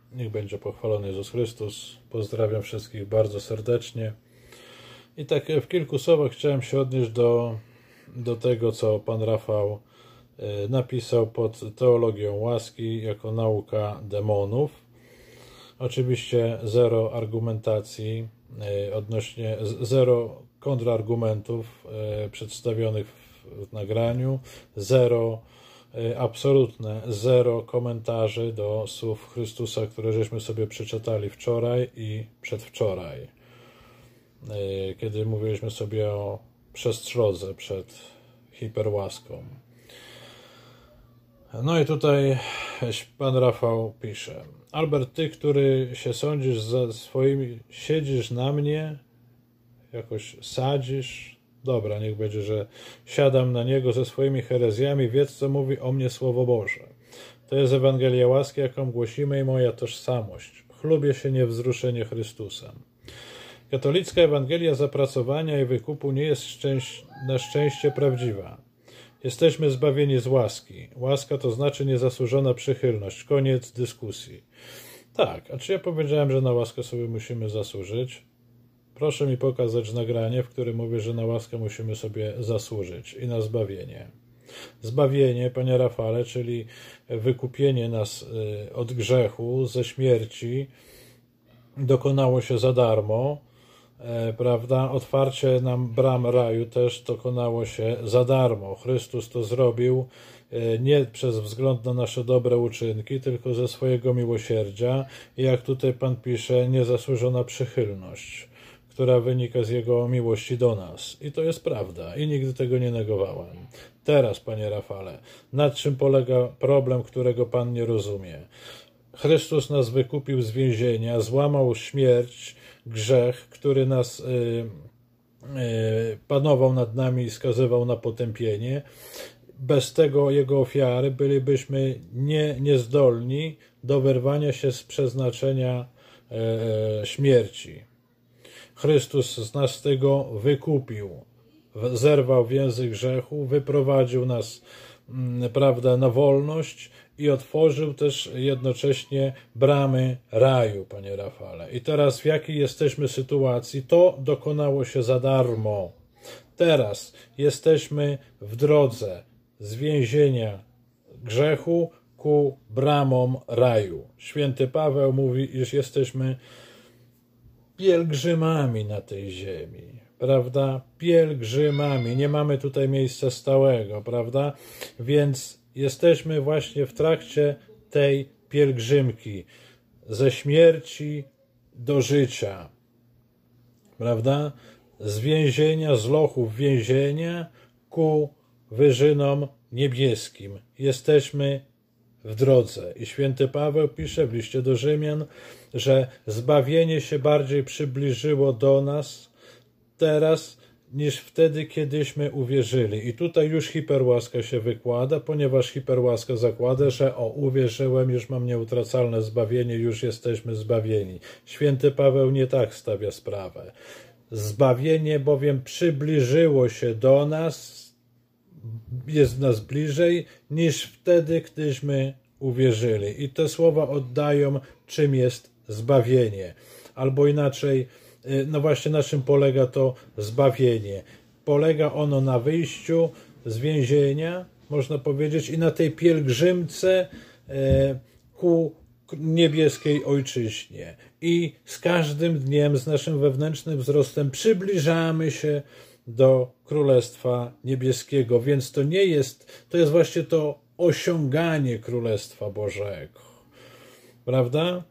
Niech będzie pochwalony Jezus Chrystus. Pozdrawiam wszystkich bardzo serdecznie. I tak w kilku słowach chciałem się odnieść do tego, co pan Rafał napisał pod teologią łaski jako nauka demonów. Oczywiście zero argumentacji odnośnie, zero kontrargumentów przedstawionych w nagraniu, absolutne zero komentarzy do słów Chrystusa, które żeśmy sobie przeczytali wczoraj i przedwczoraj, kiedy mówiliśmy sobie o przestrodze przed hiperłaską. No i tutaj pan Rafał pisze: Albert, ty, który się sądzisz za swoimi, siedzisz na mnie, jakoś sadzisz. Dobra, niech będzie, że siadam na niego ze swoimi herezjami, wiedz, co mówi o mnie Słowo Boże. To jest Ewangelia łaski, jaką głosimy, i moja tożsamość. Chlubię się niewzruszenie Chrystusem. Katolicka Ewangelia zapracowania i wykupu nie jest na szczęście prawdziwa. Jesteśmy zbawieni z łaski. Łaska to znaczy niezasłużona przychylność. Koniec dyskusji. Tak, a czy ja powiedziałem, że na łaskę sobie musimy zasłużyć? Proszę mi pokazać nagranie, w którym mówię, że na łaskę musimy sobie zasłużyć i na zbawienie. Zbawienie, panie Rafale, czyli wykupienie nas od grzechu, ze śmierci, dokonało się za darmo, prawda? Otwarcie nam bram raju też dokonało się za darmo. Chrystus to zrobił nie przez wzgląd na nasze dobre uczynki, tylko ze swojego miłosierdzia i, jak tutaj pan pisze, niezasłużona przychylność, która wynika z Jego miłości do nas. I to jest prawda. I nigdy tego nie negowałem. Teraz, panie Rafale, nad czym polega problem, którego pan nie rozumie? Chrystus nas wykupił z więzienia, złamał śmierć, grzech, który nas panował nad nami i skazywał na potępienie. Bez tego Jego ofiary bylibyśmy niezdolni do wyrwania się z przeznaczenia śmierci. Chrystus nas z tego wykupił, zerwał więzy grzechu, wyprowadził nas, prawda, na wolność i otworzył też jednocześnie bramy raju, panie Rafale. I teraz w jakiej jesteśmy sytuacji? To dokonało się za darmo. Teraz jesteśmy w drodze z więzienia grzechu ku bramom raju. Święty Paweł mówi, iż jesteśmy pielgrzymami na tej ziemi, prawda? Pielgrzymami. Nie mamy tutaj miejsca stałego, prawda? Więc jesteśmy właśnie w trakcie tej pielgrzymki ze śmierci do życia, prawda? Z więzienia, z lochów więzienia ku wyżynom niebieskim. Jesteśmy w drodze. I święty Paweł pisze w liście do Rzymian, że zbawienie się bardziej przybliżyło do nas teraz niż wtedy, kiedyśmy uwierzyli. I tutaj już hiperłaska się wykłada, ponieważ hiperłaska zakłada, że uwierzyłem, już mam nieutracalne zbawienie, już jesteśmy zbawieni. Święty Paweł nie tak stawia sprawę. Zbawienie bowiem przybliżyło się do nas, jest nas bliżej niż wtedy, gdyśmy uwierzyli. I te słowa oddają, czym jest zbawienie. Albo inaczej, no właśnie na czym polega to zbawienie. Polega ono na wyjściu z więzienia, można powiedzieć, i na tej pielgrzymce ku niebieskiej ojczyźnie. I z każdym dniem, z naszym wewnętrznym wzrostem przybliżamy się do Królestwa Niebieskiego, więc to nie jest, to jest właśnie to osiąganie Królestwa Bożego, prawda?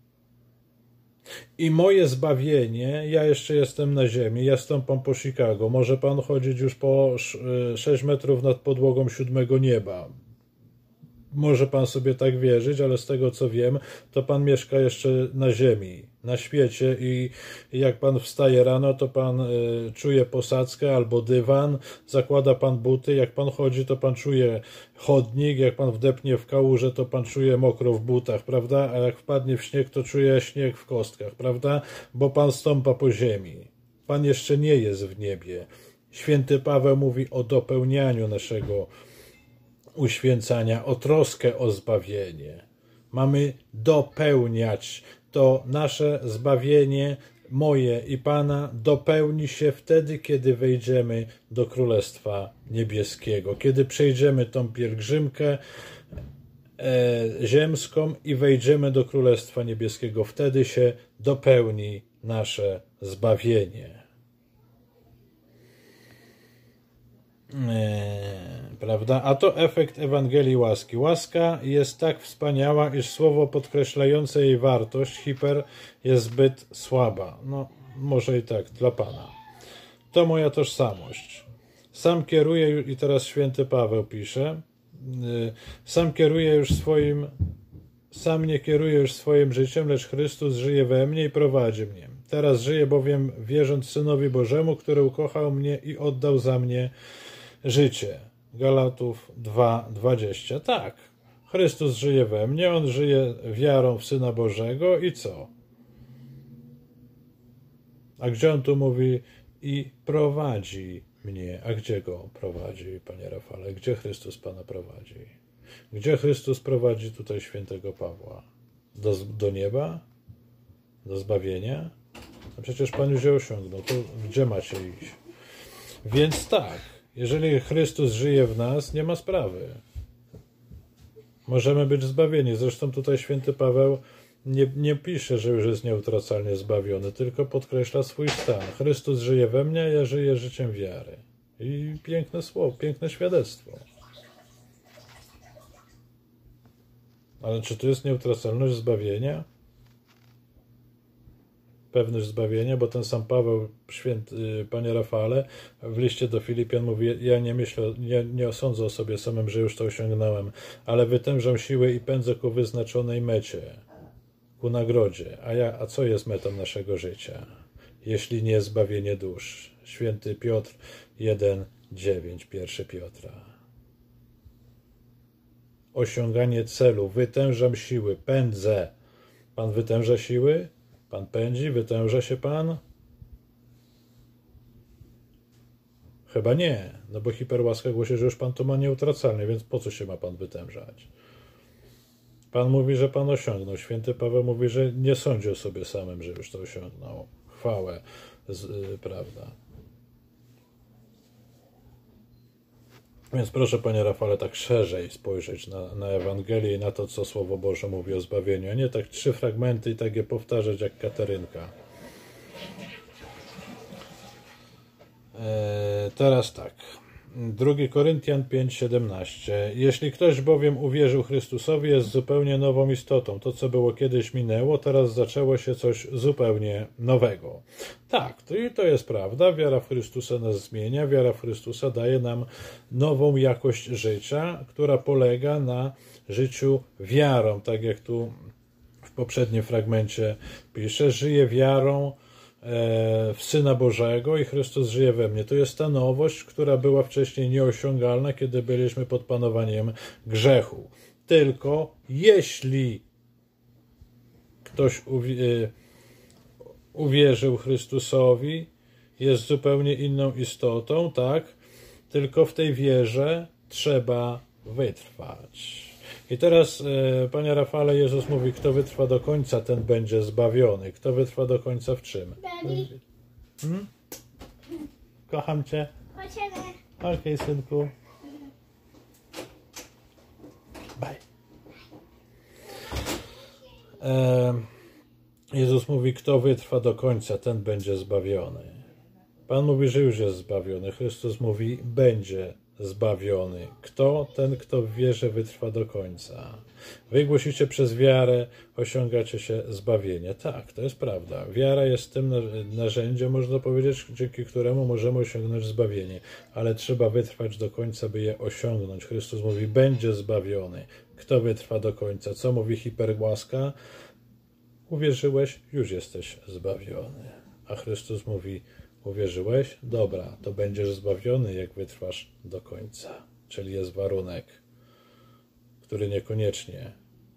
I moje zbawienie, ja jeszcze jestem na ziemi, ja stąpam po Chicago, może pan chodzić już po 6 metrów nad podłogą 7 nieba. Może pan sobie tak wierzyć, ale z tego co wiem, to pan mieszka jeszcze na ziemi, na świecie, i jak pan wstaje rano, to pan czuje posadzkę albo dywan, zakłada pan buty, jak pan chodzi, to pan czuje chodnik, jak pan wdepnie w kałużę, to pan czuje mokro w butach, prawda? A jak wpadnie w śnieg, to czuje śnieg w kostkach, prawda? Bo pan stąpa po ziemi. Pan jeszcze nie jest w niebie. Święty Paweł mówi o dopełnianiu naszego uświęcania, o troskę o zbawienie. mamy dopełniać. To nasze zbawienie, moje i Pana, dopełni się wtedy, kiedy wejdziemy do Królestwa Niebieskiego. Kiedy przejdziemy tą pielgrzymkę ziemską i wejdziemy do Królestwa Niebieskiego. Wtedy się dopełni nasze zbawienie. Prawda? A to efekt Ewangelii łaski. Łaska jest tak wspaniała, iż słowo podkreślające jej wartość, hiper, jest zbyt słaba. No, może i tak, dla Pana. To moja tożsamość. Sam kieruje, i teraz święty Paweł pisze, sam nie kieruje już swoim życiem, lecz Chrystus żyje we mnie i prowadzi mnie. Teraz żyję bowiem wierząc Synowi Bożemu, który ukochał mnie i oddał za mnie życie. Galatów 2:20. Tak, Chrystus żyje we mnie, On żyje wiarą w Syna Bożego i co? A gdzie On tu mówi i prowadzi mnie? A gdzie Go prowadzi, Panie Rafale? Gdzie Chrystus Pana prowadzi? Gdzie Chrystus prowadzi tutaj świętego Pawła? Do nieba? Do zbawienia? No przecież Pan już je osiągnął. To gdzie macie iść? Więc tak, jeżeli Chrystus żyje w nas, nie ma sprawy. Możemy być zbawieni. Zresztą tutaj święty Paweł nie pisze, że już jest nieutracalnie zbawiony, tylko podkreśla swój stan. Chrystus żyje we mnie, a ja żyję życiem wiary. I piękne słowo, piękne świadectwo. Ale czy to jest nieutracalność zbawienia? Pewność zbawienia, bo ten sam Paweł, Panie Rafale, w liście do Filipian mówi, ja nie osądzę o sobie samym, że już to osiągnąłem, ale wytężam siły i pędzę ku wyznaczonej mecie, ku nagrodzie. A co jest metą naszego życia, jeśli nie zbawienie dusz? Święty Piotr 1:9, 1 Piotra. Osiąganie celu, wytężam siły, pędzę. Pan wytęża siły? Pan pędzi? Wytęża się Pan? Chyba nie, no bo hiperłaska głosi, że już Pan to ma nieutracalnie, więc po co się ma Pan wytężać? Pan mówi, że Pan osiągnął. Święty Paweł mówi, że nie sądzi o sobie samym, że już to osiągnął. Chwałę, prawda? Więc proszę, Panie Rafale, tak szerzej spojrzeć na Ewangelię i na to, co Słowo Boże mówi o zbawieniu, a nie tak 3 fragmenty i tak je powtarzać jak Katarynka. Teraz tak. 2 Koryntian 5:17. Jeśli ktoś bowiem uwierzył Chrystusowi, jest zupełnie nową istotą. To, co było kiedyś, minęło, teraz zaczęło się coś zupełnie nowego. Tak, to jest prawda. Wiara w Chrystusa nas zmienia. Wiara w Chrystusa daje nam nową jakość życia, która polega na życiu wiarą. Tak jak tu w poprzednim fragmencie pisze, żyje wiarą w Syna Bożego i Chrystus żyje we mnie. To jest ta nowość, która była wcześniej nieosiągalna, kiedy byliśmy pod panowaniem grzechu. Tylko jeśli ktoś uwierzył Chrystusowi, jest zupełnie inną istotą, tak? Tylko w tej wierze trzeba wytrwać. I teraz, Panie Rafale, Jezus mówi, kto wytrwa do końca, ten będzie zbawiony. Kto wytrwa do końca w czym? Kocham Cię. Okej, synku. Bye. Jezus mówi, kto wytrwa do końca, ten będzie zbawiony. Pan mówi, że już jest zbawiony. Chrystus mówi, będzie zbawiony. Kto? Ten, kto w wierze wytrwa do końca. Wy głosicie przez wiarę, osiągacie się zbawienie. Tak, to jest prawda. Wiara jest tym narzędziem, można powiedzieć, dzięki któremu możemy osiągnąć zbawienie. Ale trzeba wytrwać do końca, by je osiągnąć. Chrystus mówi, będzie zbawiony. Kto wytrwa do końca? Co mówi hiperłaska? Uwierzyłeś, już jesteś zbawiony. A Chrystus mówi, uwierzyłeś? Dobra, to będziesz zbawiony, jak wytrwasz do końca. Czyli jest warunek, który niekoniecznie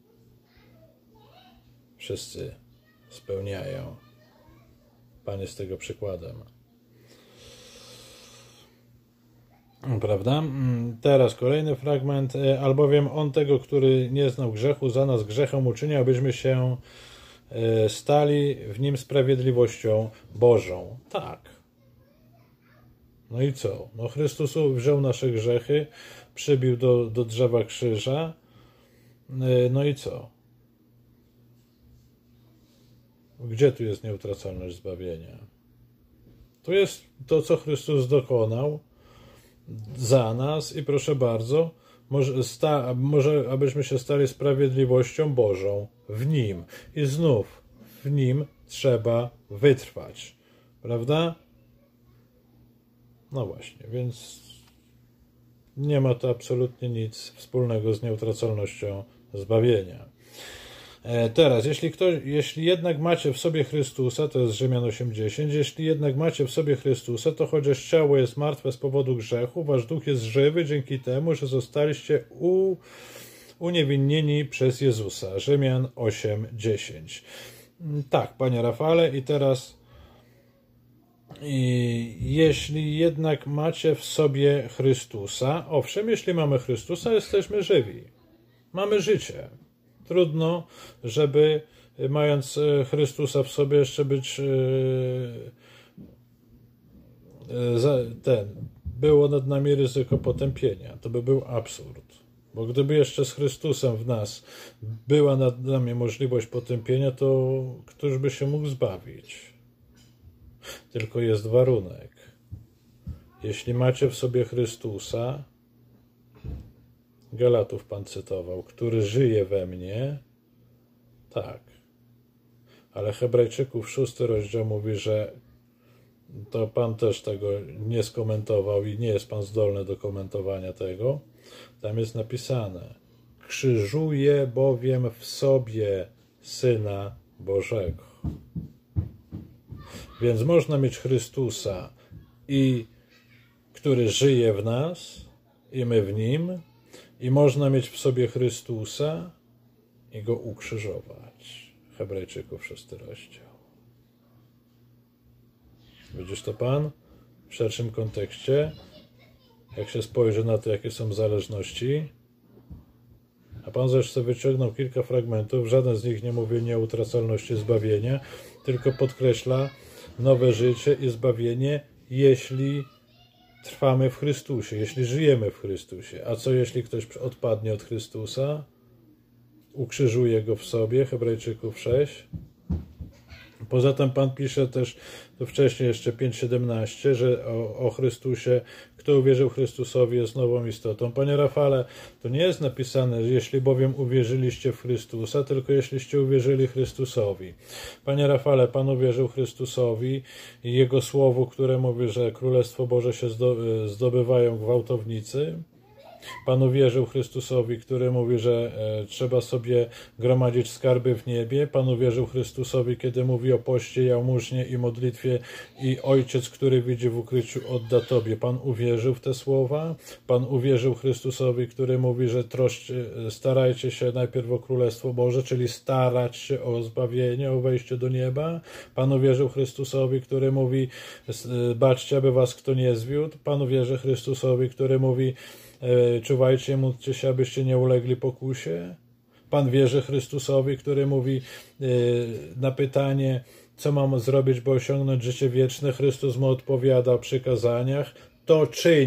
wszyscy spełniają. Pan jest tego przykładem. Prawda? Teraz kolejny fragment. Albowiem on tego, który nie znał grzechu, za nas grzechem uczynił, abyśmy się stali w nim sprawiedliwością Bożą. Tak. No i co? No Chrystus wziął nasze grzechy, przybił do drzewa krzyża. No i co? Gdzie tu jest nieutracalność zbawienia? Tu jest to, co Chrystus dokonał za nas i proszę bardzo, może abyśmy się stali sprawiedliwością Bożą w Nim. I znów w Nim trzeba wytrwać. Prawda? No właśnie, więc nie ma to absolutnie nic wspólnego z nieutracalnością zbawienia. Teraz, jeśli jednak macie w sobie Chrystusa, to jest Rzymian 8:10, jeśli jednak macie w sobie Chrystusa, to chociaż ciało jest martwe z powodu grzechu, wasz duch jest żywy dzięki temu, że zostaliście uniewinnieni przez Jezusa. Rzymian 8:10. Tak, panie Rafale, i teraz jeśli jednak macie w sobie Chrystusa, owszem, jeśli mamy Chrystusa, jesteśmy żywi. Mamy życie. Trudno, żeby mając Chrystusa w sobie jeszcze być było nad nami ryzyko potępienia. To by był absurd. Bo gdyby jeszcze z Chrystusem w nas była nad nami możliwość potępienia, to któż by się mógł zbawić? Tylko jest warunek. Jeśli macie w sobie Chrystusa, Galatów Pan cytował, który żyje we mnie, tak. Ale Hebrajczyków 6 rozdział mówi, że to Pan też tego nie skomentował i nie jest Pan zdolny do komentowania tego. Tam jest napisane: krzyżuje bowiem w sobie Syna Bożego. Więc można mieć Chrystusa, który żyje w nas i my w Nim, i można mieć w sobie Chrystusa i Go ukrzyżować. Hebrajczyków 6 rozdział. Widzisz to Pan? W szerszym kontekście, jak się spojrzy na to, jakie są zależności. A Pan zresztą wyciągnął kilka fragmentów, żaden z nich nie mówi o nieutracalności zbawienia, tylko podkreśla nowe życie i zbawienie, jeśli trwamy w Chrystusie, jeśli żyjemy w Chrystusie. A co jeśli ktoś odpadnie od Chrystusa? Ukrzyżuje go w sobie, Hebrajczyków 6. Poza tym Pan pisze też, to wcześniej jeszcze 5:17, że o Chrystusie, kto uwierzył Chrystusowi, jest nową istotą. Panie Rafale, to nie jest napisane, że jeśli bowiem uwierzyliście w Chrystusa, tylko jeśliście uwierzyli Chrystusowi. Panie Rafale, Pan uwierzył Chrystusowi i Jego słowu, które mówi, że Królestwo Boże się zdobywają gwałtownicy. Pan uwierzył Chrystusowi, który mówi, że trzeba sobie gromadzić skarby w niebie. Pan uwierzył Chrystusowi, kiedy mówi o poście, jałmużnie i modlitwie i Ojciec, który widzi w ukryciu, odda Tobie. Pan uwierzył w te słowa. Pan uwierzył Chrystusowi, który mówi, że starajcie się najpierw o Królestwo Boże, czyli starać się o zbawienie, o wejście do nieba. Pan uwierzył Chrystusowi, który mówi, baczcie, aby was kto nie zwiódł. Pan uwierzy Chrystusowi, który mówi, czuwajcie, módlcie się, abyście nie ulegli pokusie. Pan wierzy Chrystusowi, który mówi na pytanie, co mam zrobić, by osiągnąć życie wieczne. Chrystus mu odpowiada o przykazaniach. To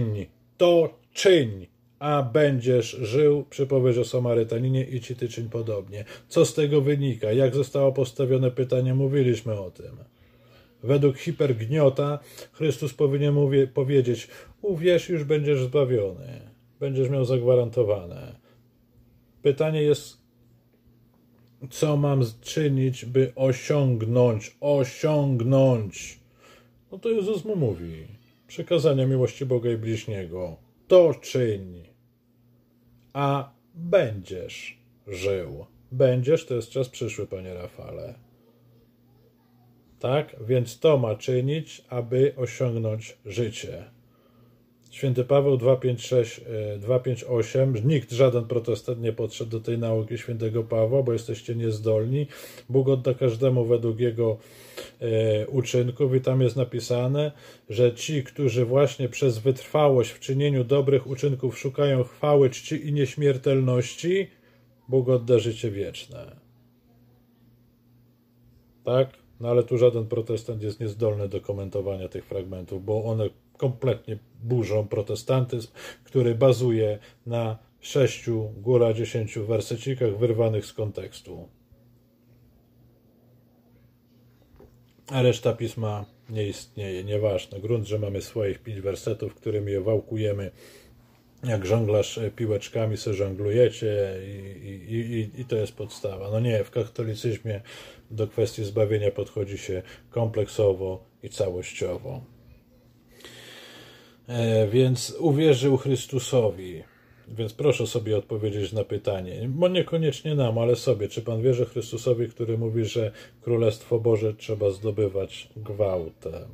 czyń, a będziesz żył. Przypowieść o Samarytaninie, idź i ty czyń podobnie. Co z tego wynika? Jak zostało postawione pytanie? Mówiliśmy o tym. Według hipergniota Chrystus powinien powiedzieć, uwierz, już będziesz zbawiony. Będziesz miał zagwarantowane. Pytanie jest, co mam czynić, by osiągnąć. No to Jezus mu mówi. Przykazania miłości Boga i bliźniego. To czyń, a będziesz żył. Będziesz, to jest czas przyszły, panie Rafale. Tak? Więc to ma czynić, aby osiągnąć życie. Święty Paweł 2,5,6, 2,5,8. Nikt, żaden protestant nie podszedł do tej nauki świętego Pawła, bo jesteście niezdolni. Bóg odda każdemu według jego uczynków i tam jest napisane, że ci, którzy właśnie przez wytrwałość w czynieniu dobrych uczynków szukają chwały, czci i nieśmiertelności, Bóg odda życie wieczne. Tak? No ale tu żaden protestant jest niezdolny do komentowania tych fragmentów, bo one kompletnie burzą protestantyzm, który bazuje na 6, góra 10 wersecikach wyrwanych z kontekstu. A reszta pisma nie istnieje, nieważne. Grunt, że mamy swoich 5 wersetów, którymi je wałkujemy, jak żonglarz piłeczkami se żonglujecie i to jest podstawa. No nie, w katolicyzmie do kwestii zbawienia podchodzi się kompleksowo i całościowo. Więc uwierzył Chrystusowi. Więc proszę sobie odpowiedzieć na pytanie, bo niekoniecznie nam, ale sobie, czy Pan wierzy Chrystusowi, który mówi, że Królestwo Boże trzeba zdobywać gwałtem?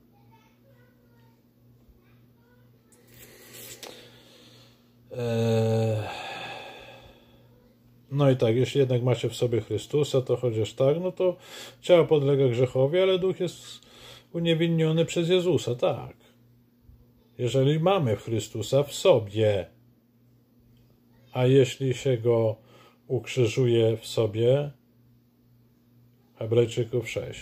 No i tak, jeśli jednak macie w sobie Chrystusa, to chociaż tak, no to ciało podlega grzechowi, ale duch jest uniewinniony przez Jezusa, tak. Jeżeli mamy Chrystusa w sobie, a jeśli się Go ukrzyżuje w sobie, Hebrajczyków 6,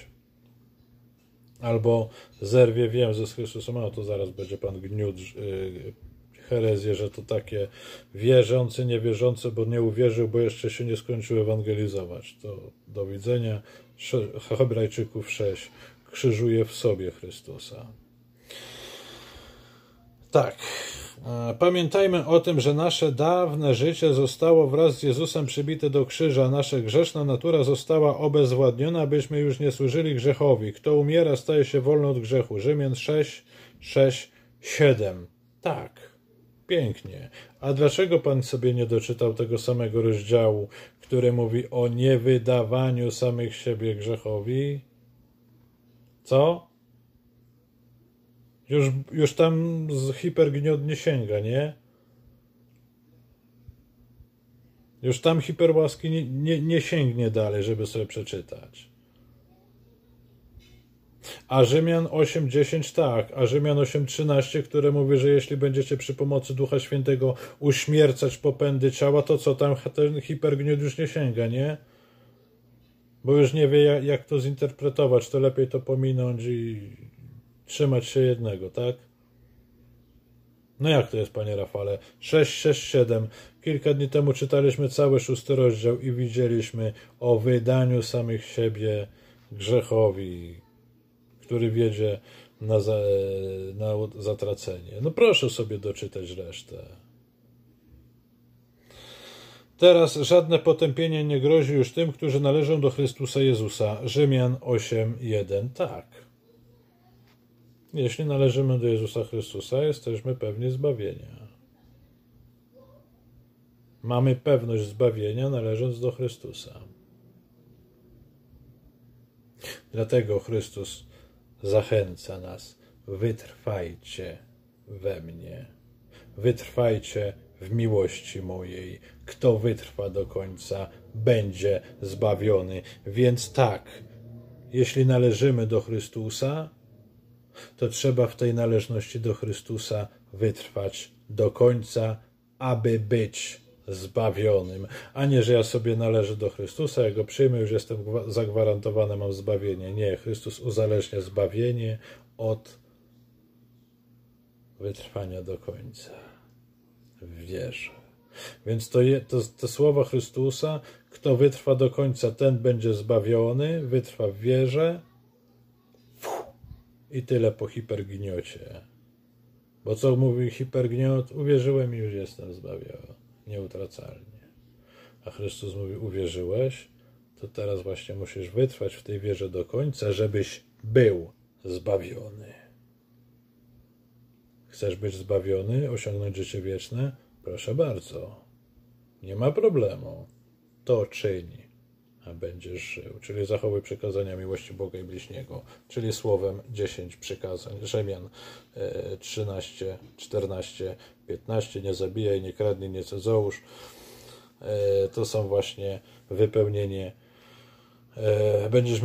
albo zerwie więzy z Chrystusem, no to zaraz będzie Pan gniótł herezję, że to takie wierzący, niewierzący, bo nie uwierzył, bo jeszcze się nie skończył ewangelizować. To do widzenia. Hebrajczyków 6 krzyżuje w sobie Chrystusa. Tak. Pamiętajmy o tym, że nasze dawne życie zostało wraz z Jezusem przybite do krzyża. Nasza grzeszna natura została obezwładniona, abyśmy już nie służyli grzechowi. Kto umiera, staje się wolny od grzechu. Rzymian 6, 6, 7. Tak. Pięknie. A dlaczego Pan sobie nie doczytał tego samego rozdziału, który mówi o niewydawaniu samych siebie grzechowi? Co? Już tam hipergniot nie sięga, nie? Już tam hiperłaski nie sięgnie dalej, żeby sobie przeczytać. A Rzymian 8,10 tak, a Rzymian 8,13, które mówi, że jeśli będziecie przy pomocy Ducha Świętego uśmiercać popędy ciała, to co tam ten hipergniot już nie sięga, nie? Bo już nie wie, jak to zinterpretować, to lepiej to pominąć i trzymać się jednego, tak? No jak to jest, panie Rafale? 6, 6, 7. Kilka dni temu czytaliśmy cały 6 rozdział i widzieliśmy o wydaniu samych siebie grzechowi, który wiedzie na zatracenie. No proszę sobie doczytać resztę. Teraz żadne potępienie nie grozi już tym, którzy należą do Chrystusa Jezusa. Rzymian 8:1. Tak. Jeśli należymy do Jezusa Chrystusa, jesteśmy pewni zbawienia. Mamy pewność zbawienia, należąc do Chrystusa. Dlatego Chrystus zachęca nas. Wytrwajcie we mnie. Wytrwajcie w miłości mojej. Kto wytrwa do końca, będzie zbawiony. Więc tak, jeśli należymy do Chrystusa, to trzeba w tej należności do Chrystusa wytrwać do końca, aby być zbawionym. A nie, że ja sobie należę do Chrystusa, ja go przyjmę, już jestem zagwarantowany, mam zbawienie. Nie, Chrystus uzależnia zbawienie od wytrwania do końca w wierze. Więc te słowa Chrystusa, kto wytrwa do końca, ten będzie zbawiony, wytrwa w wierze i tyle po hipergniocie. Bo co mówi hipergniot? Uwierzyłem i już jestem zbawiony, nieutracalnie. A Chrystus mówi, uwierzyłeś, to teraz właśnie musisz wytrwać w tej wierze do końca, żebyś był zbawiony. Chcesz być zbawiony, osiągnąć życie wieczne? Proszę bardzo. Nie ma problemu. To czyń. będziesz żył. Czyli zachowuj przykazania miłości Boga i bliźniego, czyli słowem 10 przykazań. Rzymian 13, 14, 15. Nie zabijaj, nie kradnij, nie cudzołóż. To są właśnie wypełnienie. Będziesz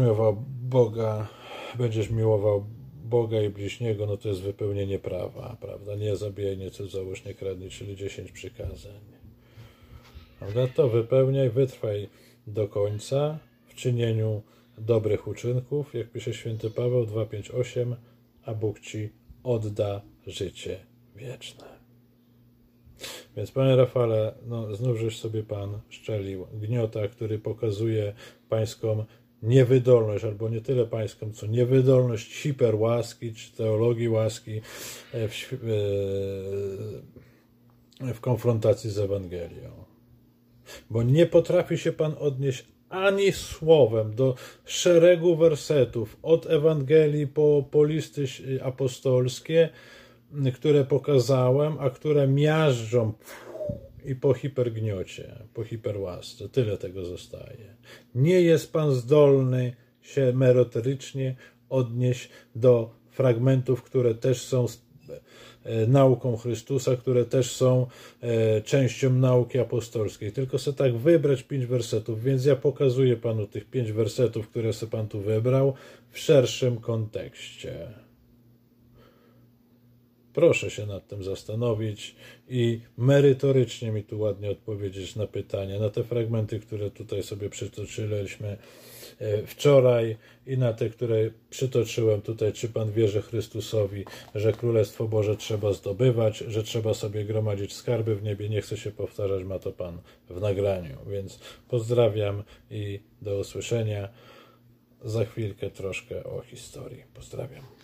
miłował Boga i bliźniego, no to jest wypełnienie prawa, prawda? Nie zabijaj, nie cudzołóż, nie kradnij, czyli 10 przykazań. Prawda? To wypełniaj, wytrwaj do końca w czynieniu dobrych uczynków, jak pisze święty Paweł 2:5-8, a Bóg ci odda życie wieczne. Więc panie Rafale, no znów żeś sobie pan szczelił gniota, który pokazuje pańską niewydolność, albo nie tyle pańską, co niewydolność hiperłaski, czy teologii łaski w konfrontacji z Ewangelią. Bo nie potrafi się pan odnieść ani słowem do szeregu wersetów od Ewangelii po listy apostolskie, które pokazałem, a które miażdżą i po hipergniocie, po hiperłasce. Tyle tego zostaje. Nie jest pan zdolny się merytorycznie odnieść do fragmentów, które też są nauką Chrystusa, które też są częścią nauki apostolskiej. Tylko sobie tak wybrać 5 wersetów, więc ja pokazuję panu tych 5 wersetów, które sobie pan tu wybrał w szerszym kontekście. Proszę się nad tym zastanowić i merytorycznie mi tu ładnie odpowiedzieć na pytania, na te fragmenty, które tutaj sobie przytoczyliśmy wczoraj i na te, które przytoczyłem tutaj. Czy pan wierzy Chrystusowi, że Królestwo Boże trzeba zdobywać, że trzeba sobie gromadzić skarby w niebie? Nie chcę się powtarzać, ma to pan w nagraniu. Więc pozdrawiam i do usłyszenia. Za chwilkę troszkę o historii. Pozdrawiam.